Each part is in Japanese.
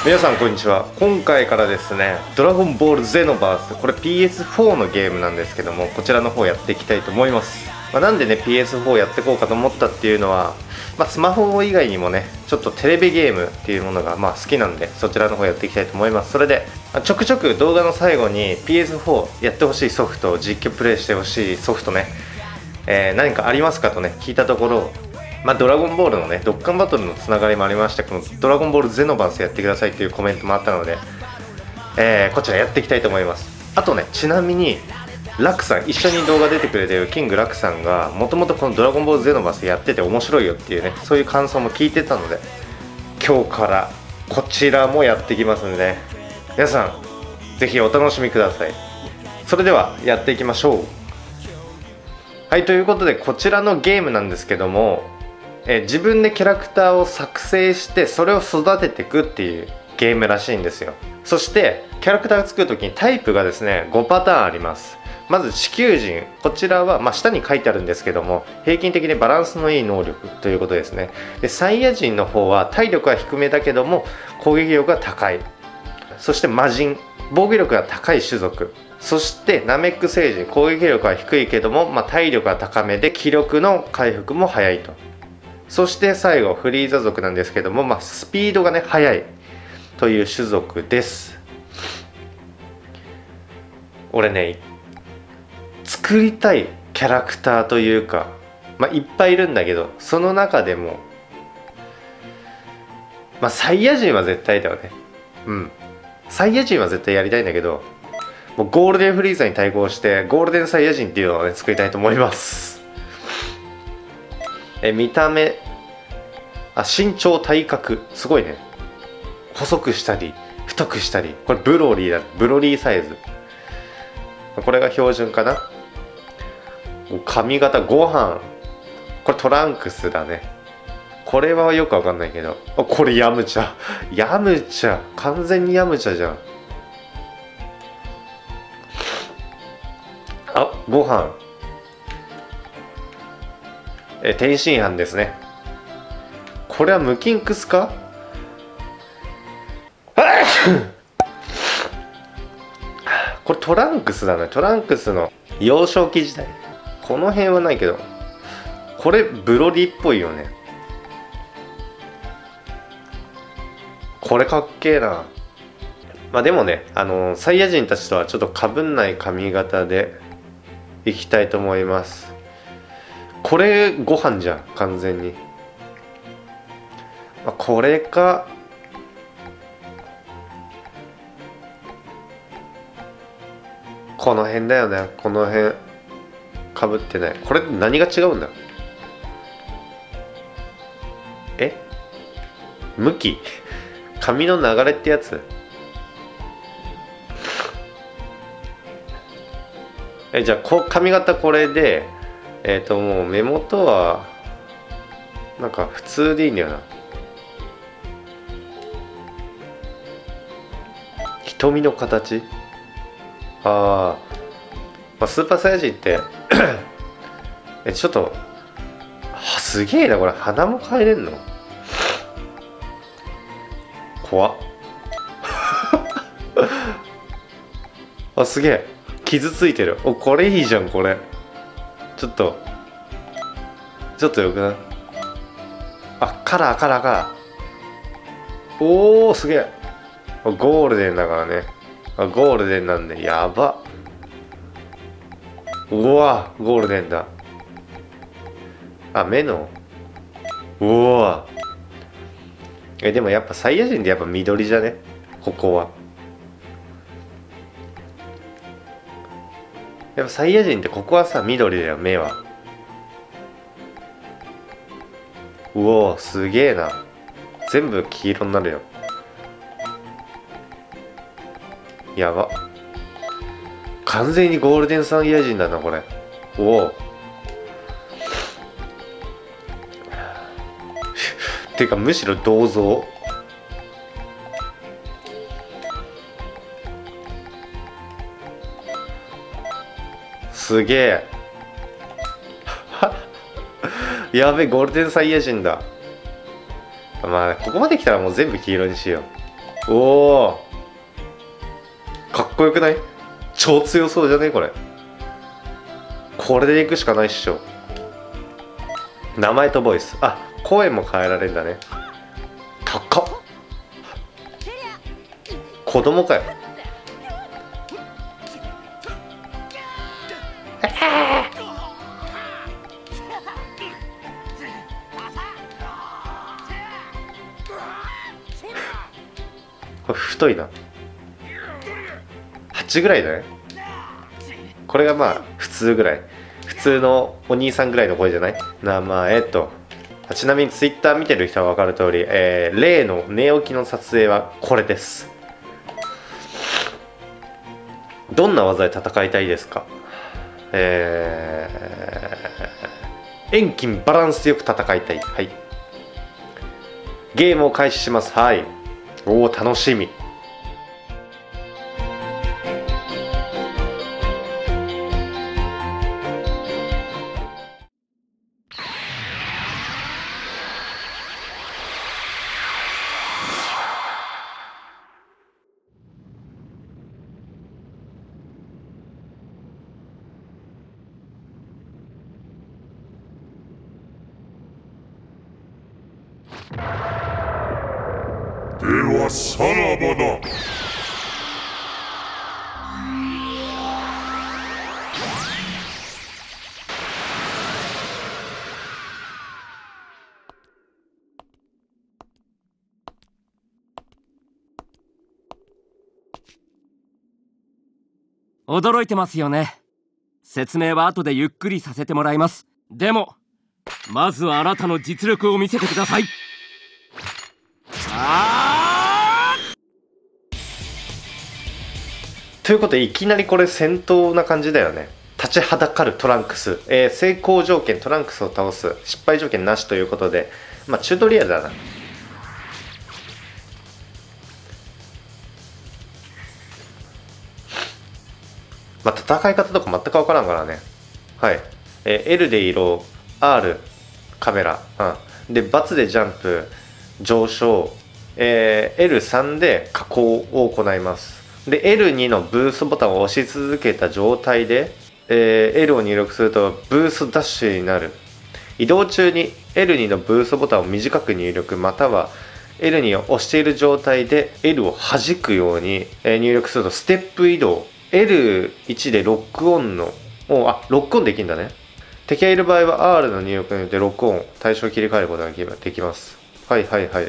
皆さんこんにちは。今回からですね、ドラゴンボールゼノバース、これ PS4 のゲームなんですけども、こちらの方やっていきたいと思います。なんでね PS4 やっていこうかと思ったっていうのは、スマホ以外にもねちょっとテレビゲームっていうものが好きなんで、そちらの方やっていきたいと思います。それでちょくちょく動画の最後に PS4 やってほしいソフト、実況プレイしてほしいソフトね、何かありますかとね聞いたところ、ドラゴンボールのねドッカンバトルのつながりもありまして、このドラゴンボールゼノバースやってくださいっていうコメントもあったので、こちらやっていきたいと思います。あとね、ちなみにラクさん、一緒に動画出てくれてるキングラクさんがもともとこのドラゴンボールゼノバースやってて面白いよっていうね、そういう感想も聞いてたので、今日からこちらもやっていきますんでね、皆さんぜひお楽しみください。それではやっていきましょう。はい、ということでこちらのゲームなんですけども、自分でキャラクターを作成してそれを育てていくっていうゲームらしいんですよ。そしてキャラクターを作るときにタイプがですね5パターンあります。まず地球人、こちらは、下に書いてあるんですけども、平均的にバランスのいい能力ということですね。でサイヤ人の方は体力は低めだけども攻撃力が高い。そして魔人、防御力が高い種族。そしてナメック星人、攻撃力は低いけども、体力は高めで気力の回復も早いと。そして最後フリーザ族なんですけども、スピードがね速いという種族です。俺ね、作りたいキャラクターというか、いっぱいいるんだけど、その中でもサイヤ人は絶対だよね。サイヤ人は絶対やりたいんだけど、もうゴールデンフリーザに対抗してゴールデンサイヤ人っていうのをね作りたいと思います。見た目、身長、体格すごいね。細くしたり太くしたり、これブロリーだ。ブロリーサイズ、これが標準かな。髪型、ご飯、これトランクスだね。これはよくわかんないけど、これヤムチャ。ヤムチャ、完全にヤムチャじゃん。ご飯、天津飯ですね。これはムキンクスかこれトランクスだね。トランクスの幼少期時代。この辺はないけど、これブロリーっぽいよね。これかっけえな。でもね、サイヤ人たちとはちょっとかぶんない髪型でいきたいと思います。これご飯じゃん完全に。これか、この辺だよね。この辺かぶってない。これ何が違うんだ。向き、髪の流れってやつ。じゃあ髪型これで、もう目元はなんか普通でいいんだよな。瞳の形、スーパーサイヤ人ってちょっとすげえな。これ鼻も変えれんの怖っすげえ傷ついてる。これいいじゃん。これちょっとよくない？カラー。おおすげえ。ゴールデンだからね。ゴールデンなんでやば。うわゴールデンだ。目の、うわでもやっぱサイヤ人でやっぱ緑じゃね、ここは。やっぱサイヤ人ってここはさ緑だよ、目は。うおすげえな。全部黄色になるよ。やば。完全にゴールデンサイヤ人だなこれ。おおてかむしろ銅像。すげえやべえ、ゴールデンサイヤ人だ。ここまで来たらもう全部黄色にしよおお、かっこよくない？超強そうじゃねこれ。これでいくしかないっしょ。名前とボイス、あ、声も変えられるんだね。高っ。子供かよ。これ太いな。8ぐらいだね。これがまあ普通ぐらい、普通のお兄さんぐらいの声じゃない？名前と。ちなみにツイッター見てる人は分かる通り、例の寝起きの撮影はこれです。どんな技で戦いたいですか？遠近バランスよく戦いたい。はい。ゲームを開始します。はい。おお、楽しみ。 ではさらばだ。 驚いてますよね。説明は後でゆっくりさせてもらいます。でもまずはあなたの実力を見せてください。 ということでいきなりこれ戦闘な感じだよね。立ちはだかるトランクス、成功条件トランクスを倒す、失敗条件なしということで、まあチュートリアルだな。まあ戦い方とか全く分からんからね。はい、L で色、 R カメラ、で×でジャンプ上昇、L3 で加工を行います。で L2 のブーストボタンを押し続けた状態で、L を入力するとブーストダッシュになる。移動中に L2 のブーストボタンを短く入力、または L2 を押している状態で L を弾くように入力するとステップ移動。 L1 でロックオンのロックオンできるんだね。敵がいる場合は R の入力によってロックオン対象を切り替えることができます。はいはいはい。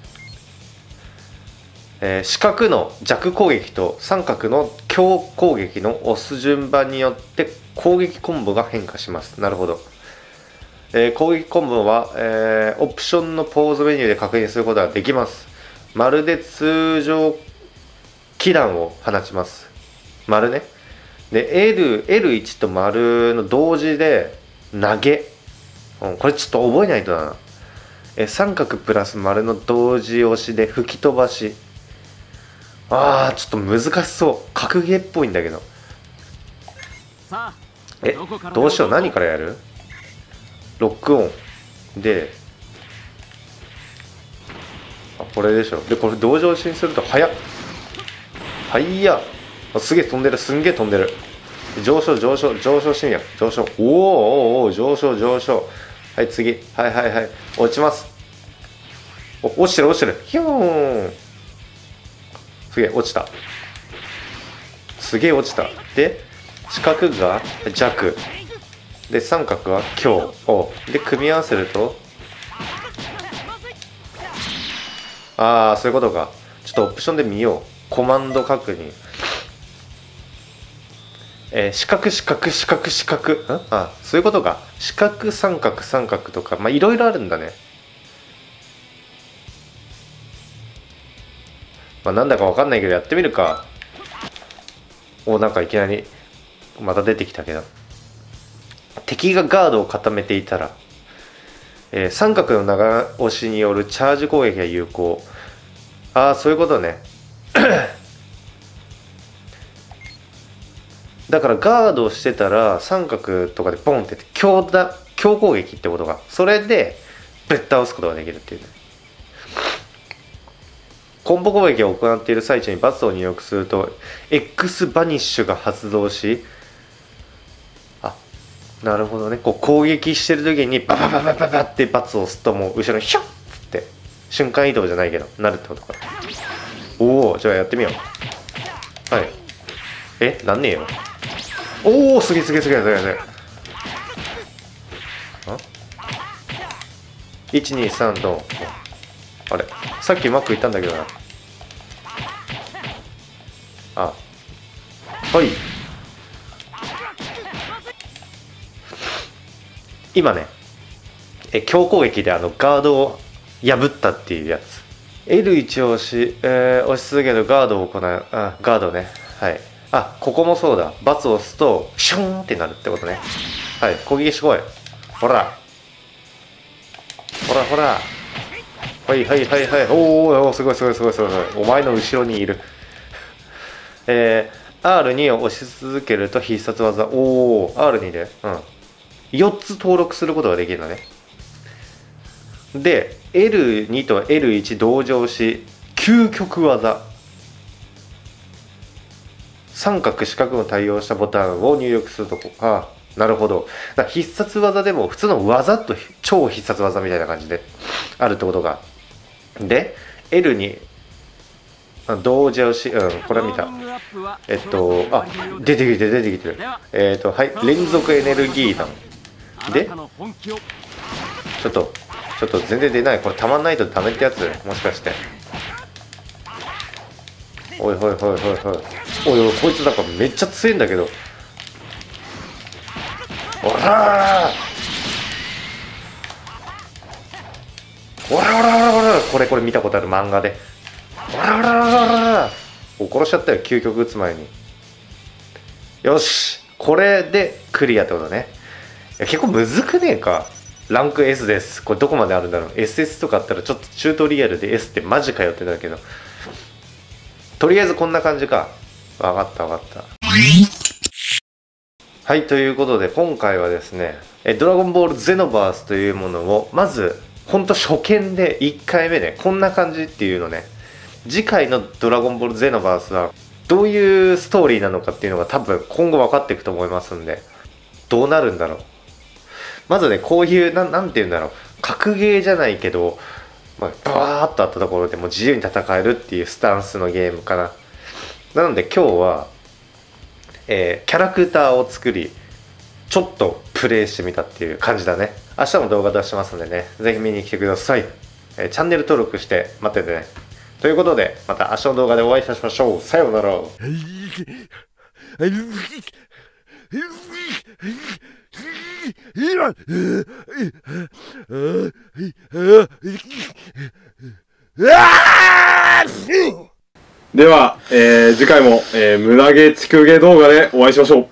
四角の弱攻撃と三角の強攻撃の押す順番によって攻撃コンボが変化します。なるほど。攻撃コンボは、オプションのポーズメニューで確認することができます。丸で通常気弾を放ちます。丸ね。で L1 と丸の同時で投げ、これちょっと覚えないとだな。三角プラス丸の同時押しで吹き飛ばし。ちょっと難しそう。格ゲーっぽいんだけど。どうしよう。何からやる？ロックオンで、これでしょ。でこれ同時押しにすると速っ。すげえ飛んでる。すんげえ飛んでる。上昇してみよう。上昇。おお上昇。はい次。はい落ちます。落ちてる。ヒューン。すげえ落ちた。で四角が弱で三角は強で組み合わせると、そういうことか。ちょっとオプションで見よう。コマンド確認。四角そういうことか。四角三角とかいろいろあるんだね。なんだかわかんないけどやってみるか。なんかいきなりまた出てきたけど、敵がガードを固めていたら、三角の長押しによるチャージ攻撃が有効。そういうことね。だからガードをしてたら三角とかでポンって強攻撃ってことか。それでぶっ倒すことができるっていうね。 コンボ攻撃を行っている最中に×を入力すると X バニッシュが発動し、あ、なるほどね、こう攻撃してる時にババババババって×を押すともう後ろにヒュッつって瞬間移動じゃないけどなるってことか。おお、じゃあやってみよう。はい。なんねえよ。おお、すげえすげえすげえすげえすげえ。123ドン。あれ、さっきうまくいったんだけどな。あ、はい。今ね、強攻撃でガードを破ったっていうやつ。L1 を押し続けるガードを行う。あ、ガードね。はい。あ、ここもそうだ。×を押すと、シューンってなるってことね。はい、攻撃してこい。ほら。ほらほら。はいはいはいはい。おお、すごいすごいすごいすごい。お前の後ろにいる。R2 を押し続けると必殺技。おお、R2 で。うん。4つ登録することができるのね。で、L2 と L1 同乗し、究極技。三角四角を対応したボタンを入力するとこか。なるほど。だから必殺技でも普通の技と超必殺技みたいな感じであるってことが。で、L に同時押し、これは見た。あ、出てきてる出てきてる。はい、連続エネルギー弾。で、ちょっと全然出ない。これたまんないとダメってやつもしかして。おいおいおいおいおい。おいおい、こいつなんかめっちゃ強いんだけど。おらー、おらおらおらおら、これ見たことある漫画で。おらおらおらおら、お、殺しちゃったよ、究極打つ前に。よし、これでクリアってことね。いや、結構むずくねえか。ランク S です。これどこまであるんだろう。 SS とかあったらちょっとチュートリアルで S ってマジかよってだけど、とりあえずこんな感じか。わかったわかった。はい、ということで今回はですね、ドラゴンボールゼノバースというものをまずほんと初見で1回目でこんな感じっていうのね。次回のドラゴンボールゼノバースはどういうストーリーなのかっていうのが多分今後分かっていくと思いますんで、どうなるんだろう。まずね、こういうなんて言うんだろう、格ゲーじゃないけど、バーっとあったところでもう自由に戦えるっていうスタンスのゲームかな。なので今日は、キャラクターを作りちょっとプレイしてみたっていう感じだね。明日も動画出しますんでね、ぜひ見に来てください。チャンネル登録して待っててね。ということでまた明日の動画でお会いいたしましょう。さようなら。 では、次回も、無駄毛乳毛動画でお会いしましょう。